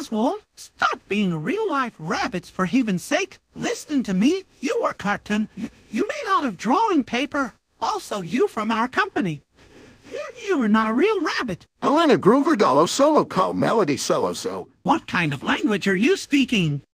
Oswald, stop being real-life rabbits for heaven's sake. Listen to me. You are cartoon. You made out of drawing paper. Also, you from our company. You are not a real rabbit. Elena Groover Dollo Solo Co Melody Solo So. What kind of language are you speaking?